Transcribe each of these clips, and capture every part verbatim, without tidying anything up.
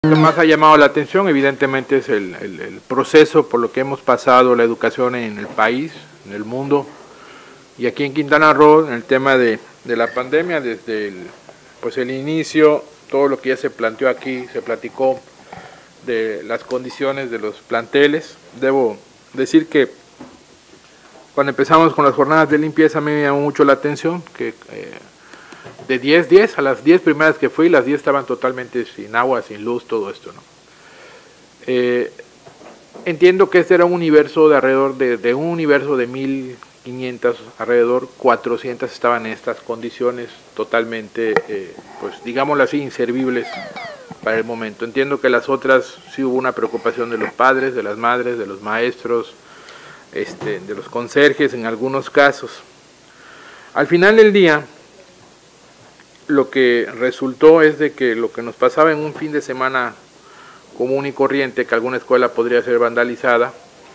Lo que más ha llamado la atención evidentemente es el, el, el proceso por lo que hemos pasado la educación en el país, en el mundo, y aquí en Quintana Roo, en el tema de, de la pandemia, desde el, pues el inicio, todo lo que ya se planteó aquí, se platicó de las condiciones de los planteles. Debo decir que cuando empezamos con las jornadas de limpieza a mí me llamó mucho la atención, que eh, de diez, diez, a las diez primeras que fui, las diez estaban totalmente sin agua, sin luz, todo esto, ¿no? Eh, entiendo que este era un universo de alrededor de, de un universo de mil quinientas, alrededor cuatrocientas estaban en estas condiciones totalmente, eh, pues digámoslo así, inservibles para el momento. Entiendo que las otras sí hubo una preocupación de los padres, de las madres, de los maestros, este, de los conserjes en algunos casos. Al final del día, lo que resultó es de que lo que nos pasaba en un fin de semana común y corriente, que alguna escuela podría ser vandalizada,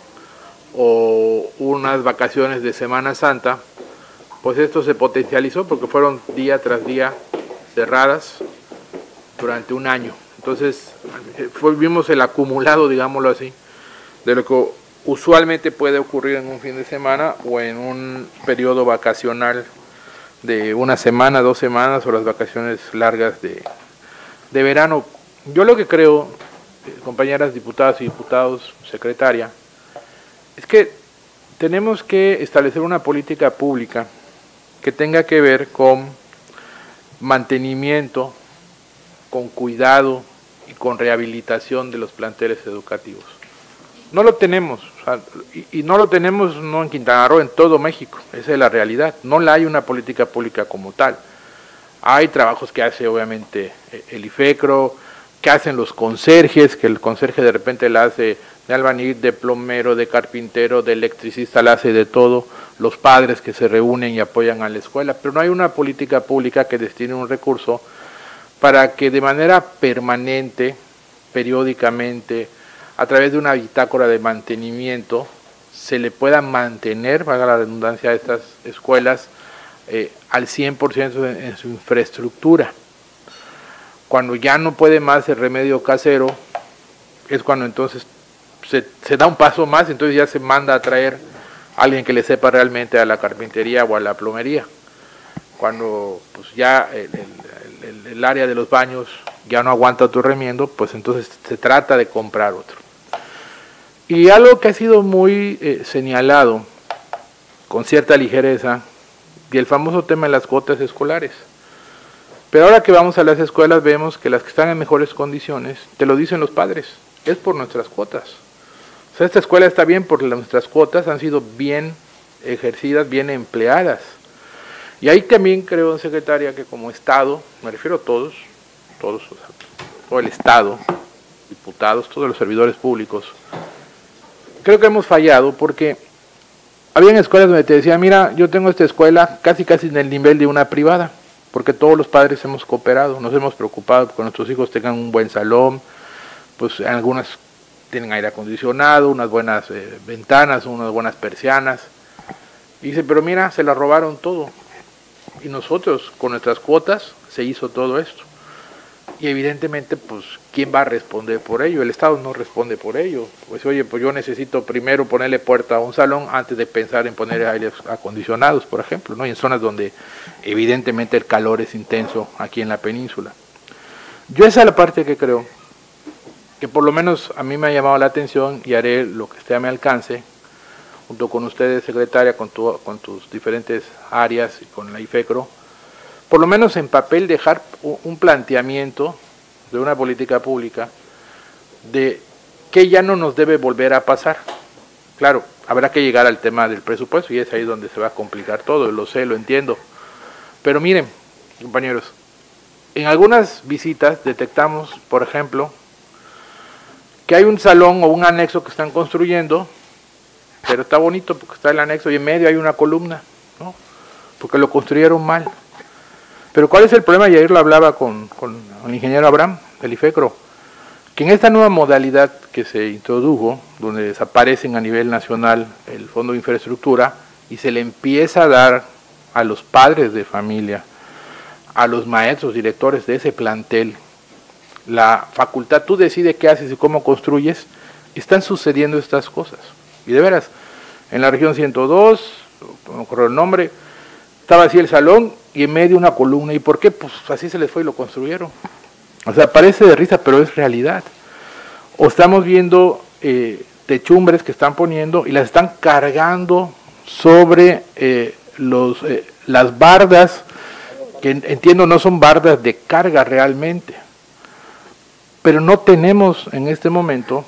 o unas vacaciones de Semana Santa, pues esto se potencializó porque fueron día tras día cerradas durante un año. Entonces fue, vimos el acumulado, digámoslo así, de lo que usualmente puede ocurrir en un fin de semana o en un periodo vacacional de una semana, dos semanas o las vacaciones largas de, de verano. Yo lo que creo, compañeras diputadas y diputados, secretaria, es que tenemos que establecer una política pública que tenga que ver con mantenimiento, con cuidado y con rehabilitación de los planteles educativos. No lo tenemos, o sea, y, y no lo tenemos no en Quintana Roo, en todo México, esa es la realidad. No la hay una política pública como tal. Hay trabajos que hace obviamente el IFECRO, que hacen los conserjes, que el conserje de repente la hace de albañil, de plomero, de carpintero, de electricista, la hace de todo, los padres que se reúnen y apoyan a la escuela, pero no hay una política pública que destine un recurso para que de manera permanente, periódicamente, a través de una bitácora de mantenimiento, se le pueda mantener, valga la redundancia, a estas escuelas eh, al cien por ciento en, en su infraestructura. Cuando ya no puede más el remedio casero, es cuando entonces se, se da un paso más, entonces ya se manda a traer a alguien que le sepa realmente a la carpintería o a la plomería. Cuando pues ya el, el, el, el área de los baños ya no aguanta tu remiendo, pues entonces se trata de comprar otro. Y algo que ha sido muy eh, señalado con cierta ligereza, y el famoso tema de las cuotas escolares. Pero ahora que vamos a las escuelas vemos que las que están en mejores condiciones, te lo dicen los padres, es por nuestras cuotas. O sea, esta escuela está bien porque nuestras cuotas han sido bien ejercidas, bien empleadas. Y ahí también creo, secretaria, que como Estado, me refiero a todos, todos, o sea, todo el Estado, diputados, todos los servidores públicos, creo que hemos fallado porque había escuelas donde te decía, mira, yo tengo esta escuela casi casi en el nivel de una privada, porque todos los padres hemos cooperado, nos hemos preocupado porque nuestros hijos tengan un buen salón, pues algunas tienen aire acondicionado, unas buenas eh, ventanas, unas buenas persianas. Y dice, pero mira, se la robaron todo. Y nosotros, con nuestras cuotas, se hizo todo esto. Y evidentemente, pues, ¿quién va a responder por ello? El Estado no responde por ello. Pues, oye, pues yo necesito primero ponerle puerta a un salón antes de pensar en poner aires acondicionados, por ejemplo, ¿no? Y en zonas donde evidentemente el calor es intenso aquí en la península. Yo esa es la parte que creo que por lo menos a mí me ha llamado la atención y haré lo que esté a mi alcance, junto con ustedes, secretaria, con, tu, con tus diferentes áreas y con la IFECRO, por lo menos en papel dejar un planteamiento de una política pública de qué ya no nos debe volver a pasar. Claro, habrá que llegar al tema del presupuesto y es ahí donde se va a complicar todo, lo sé, lo entiendo. Pero miren, compañeros, en algunas visitas detectamos, por ejemplo, que hay un salón o un anexo que están construyendo, pero está bonito porque está el anexo y en medio hay una columna, ¿no? Porque lo construyeron mal. Pero ¿cuál es el problema? Y ayer lo hablaba con, con el ingeniero Abraham, del IFECRO, que en esta nueva modalidad que se introdujo, donde desaparecen a nivel nacional el Fondo de Infraestructura y se le empieza a dar a los padres de familia, a los maestros, directores de ese plantel, la facultad, tú decides qué haces y cómo construyes, están sucediendo estas cosas. Y de veras, en la región ciento dos, no me acuerdo el nombre, estaba así el salón y en medio una columna. ¿Y por qué? Pues así se les fue y lo construyeron. O sea, parece de risa, pero es realidad. O estamos viendo eh, techumbres que están poniendo y las están cargando sobre eh, los, eh, las bardas, que entiendo no son bardas de carga realmente. Pero no tenemos en este momento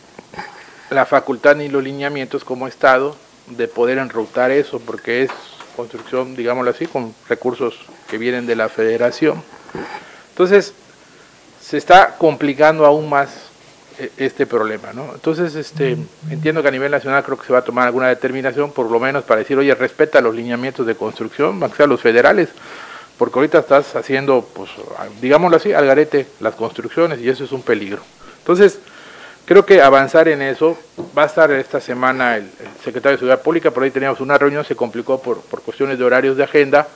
la facultad ni los lineamientos como Estado de poder enrutar eso, porque es construcción, digámoslo así, con recursos que vienen de la Federación. Entonces, se está complicando aún más este problema, ¿no? Entonces, este, entiendo que a nivel nacional creo que se va a tomar alguna determinación, por lo menos para decir, oye, respeta los lineamientos de construcción, más que sea los federales, porque ahorita estás haciendo, pues, digámoslo así, al garete las construcciones y eso es un peligro. Entonces, creo que avanzar en eso, va a estar esta semana el, el secretario de Seguridad Pública, por ahí teníamos una reunión, se complicó por, por cuestiones de horarios de agenda,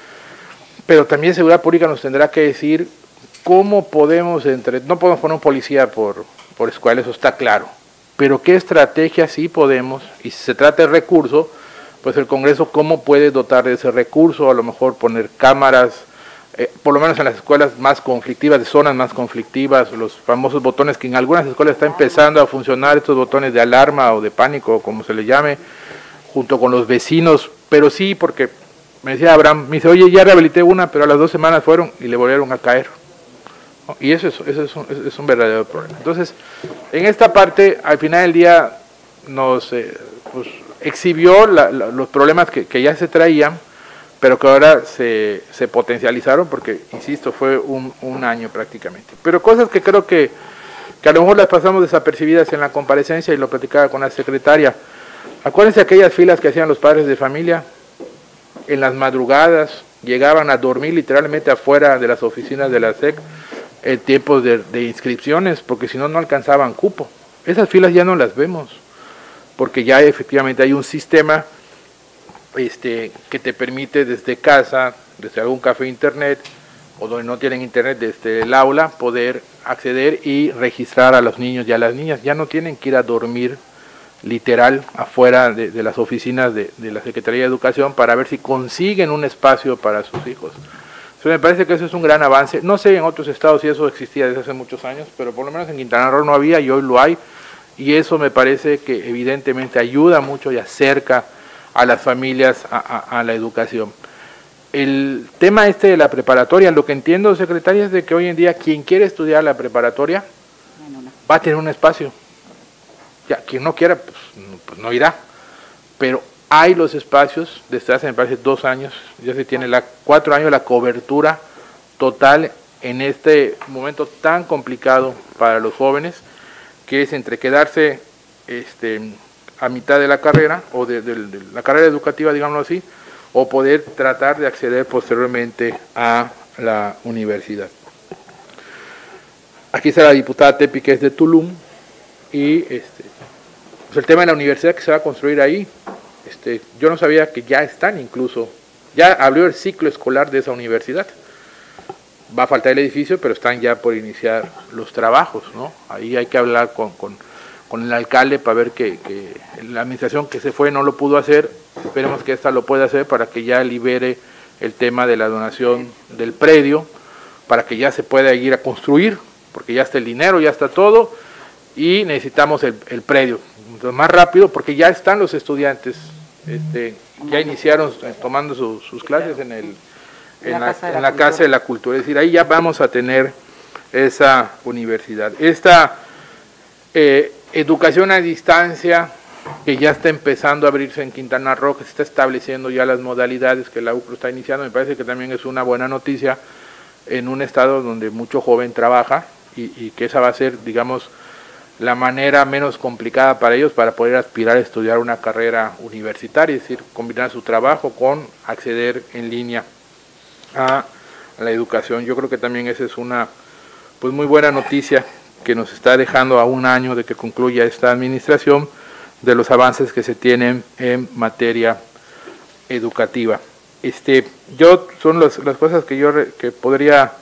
pero también Seguridad Pública nos tendrá que decir cómo podemos, entre, no podemos poner un policía por, por escuela, eso está claro, pero qué estrategia sí podemos, y si se trata de recurso, pues el Congreso cómo puede dotar de ese recurso, a lo mejor poner cámaras, eh, por lo menos en las escuelas más conflictivas, de zonas más conflictivas, los famosos botones que en algunas escuelas está empezando a funcionar, estos botones de alarma o de pánico, como se le llame, junto con los vecinos, pero sí, porque me decía Abraham, me dice, oye, ya rehabilité una, pero a las dos semanas fueron y le volvieron a caer. ¿No? Y eso, es, eso es, un, es un verdadero problema. Entonces, en esta parte, al final del día, nos eh, pues, exhibió la, la, los problemas que, que ya se traían, pero que ahora se, se potencializaron porque, insisto, fue un, un año prácticamente. Pero cosas que creo que, que a lo mejor las pasamos desapercibidas en la comparecencia y lo platicaba con la secretaria. Acuérdense aquellas filas que hacían los padres de familia, en las madrugadas, llegaban a dormir literalmente afuera de las oficinas de la S E C en tiempos de, de inscripciones, porque si no, no alcanzaban cupo. Esas filas ya no las vemos, porque ya efectivamente hay un sistema este, que te permite desde casa, desde algún café internet, o donde no tienen internet, desde el aula, poder acceder y registrar a los niños y a las niñas. Ya no tienen que ir a dormir literal afuera de, de las oficinas de, de la Secretaría de Educación para ver si consiguen un espacio para sus hijos. Entonces, me parece que eso es un gran avance. No sé en otros estados si eso existía desde hace muchos años, pero por lo menos en Quintana Roo no había y hoy lo hay, y eso me parece que evidentemente ayuda mucho y acerca a las familias a, a, a la educación. El tema este de la preparatoria, lo que entiendo, secretaria, es de que hoy en día quien quiere estudiar la preparatoria va a tener un espacio. Ya, quien no quiera, pues no, pues no irá, pero hay los espacios, desde hace me parece dos años, ya se tiene la cuatro años la cobertura total en este momento tan complicado para los jóvenes, que es entre quedarse este, a mitad de la carrera, o de, de, de la carrera educativa, digámoslo así, o poder tratar de acceder posteriormente a la universidad. Aquí está la diputada Tepi, que es de Tulum, y este, pues el tema de la universidad que se va a construir ahí, este, yo no sabía que ya están incluso, ya abrió el ciclo escolar de esa universidad. Va a faltar el edificio, pero están ya por iniciar los trabajos, ¿no? Ahí hay que hablar con, con, con el alcalde para ver que, que la administración que se fue no lo pudo hacer, esperemos que esta lo pueda hacer para que ya libere el tema de la donación del predio, para que ya se pueda ir a construir, porque ya está el dinero, ya está todo, y necesitamos el, el predio. Entonces, más rápido, porque ya están los estudiantes, este, ya iniciaron tomando su, sus clases en, el, en, la, casa en la, la Casa de la Cultura, es decir, ahí ya vamos a tener esa universidad. Esta eh, educación a distancia, que ya está empezando a abrirse en Quintana Roo, que se está estableciendo ya las modalidades que la U C R O está iniciando, me parece que también es una buena noticia en un estado donde mucho joven trabaja, y, y que esa va a ser, digamos, la manera menos complicada para ellos para poder aspirar a estudiar una carrera universitaria, es decir, combinar su trabajo con acceder en línea a la educación. Yo creo que también esa es una pues muy buena noticia que nos está dejando a un año de que concluya esta administración, de los avances que se tienen en materia educativa. Este, yo son las, las cosas que yo re, que podría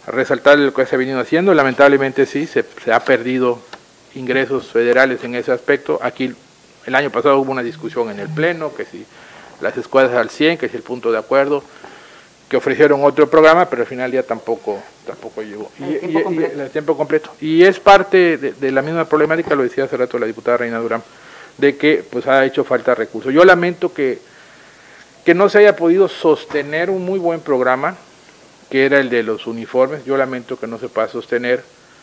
resaltar lo que se ha venido haciendo. Lamentablemente sí, se, se ha perdido ingresos federales en ese aspecto. Aquí el año pasado hubo una discusión en el Pleno, que si las escuelas al cien, que si el punto de acuerdo, que ofrecieron otro programa, pero al final ya tampoco tampoco llegó. Y, el, tiempo y, y el tiempo completo. Y es parte de, de la misma problemática, lo decía hace rato la diputada Reina Durán, de que pues ha hecho falta recursos. Yo lamento que, que no se haya podido sostener un muy buen programa, que era el de los uniformes. Yo lamento que no se pueda sostener,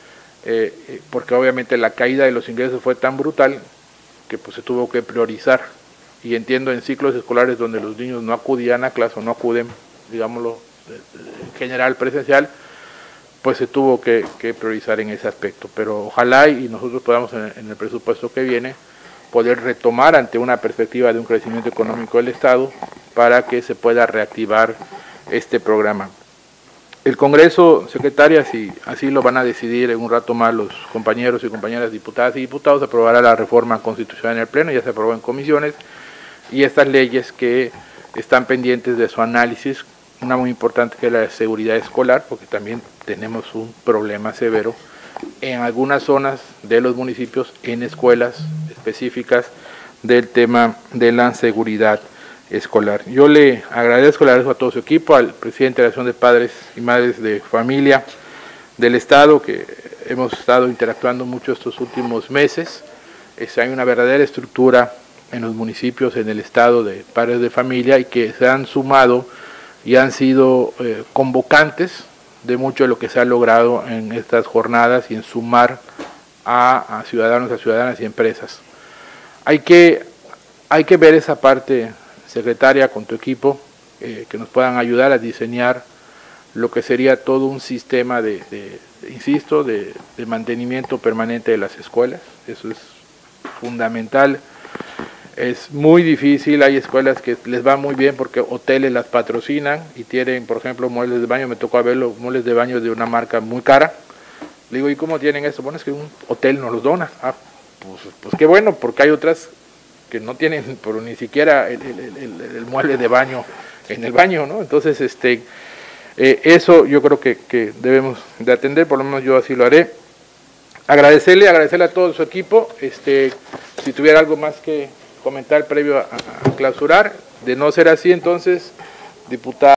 eh, porque obviamente la caída de los ingresos fue tan brutal que pues se tuvo que priorizar. Y entiendo en ciclos escolares donde los niños no acudían a clase o no acuden, digámoslo, en general presencial, pues se tuvo que, que priorizar en ese aspecto. Pero ojalá y nosotros podamos en, en el presupuesto que viene poder retomar ante una perspectiva de un crecimiento económico del Estado para que se pueda reactivar este programa. El Congreso, secretaria, si así lo van a decidir en un rato más los compañeros y compañeras diputadas y diputados, aprobará la reforma constitucional en el Pleno, ya se aprobó en comisiones, y estas leyes que están pendientes de su análisis, una muy importante que es la de seguridad escolar, porque también tenemos un problema severo en algunas zonas de los municipios, en escuelas específicas del tema de la seguridad escolar. Yo le agradezco, le agradezco a todo su equipo, al presidente de la Asociación de Padres y Madres de Familia del Estado, que hemos estado interactuando mucho estos últimos meses. Es, hay una verdadera estructura en los municipios, en el Estado, de padres de familia, y que se han sumado y han sido eh, convocantes de mucho de lo que se ha logrado en estas jornadas y en sumar a, a ciudadanos, a ciudadanas y empresas. Hay que, hay que ver esa parte, secretaria, con tu equipo, eh, que nos puedan ayudar a diseñar lo que sería todo un sistema de, de, de insisto, de, de mantenimiento permanente de las escuelas. Eso es fundamental. Es muy difícil, hay escuelas que les va muy bien porque hoteles las patrocinan y tienen, por ejemplo, muebles de baño. Me tocó verlo, muebles de baño de una marca muy cara. Le digo, ¿y cómo tienen eso? Bueno, es que un hotel nos los dona. Ah, pues, pues qué bueno, porque hay otras que no tienen pero ni siquiera el, el, el, el mueble de baño en el baño, ¿no? Entonces, este, eh, eso yo creo que, que debemos de atender, por lo menos yo así lo haré. Agradecerle, agradecerle a todo su equipo. Este, si tuviera algo más que comentar previo a, a clausurar, de no ser así, entonces, diputada.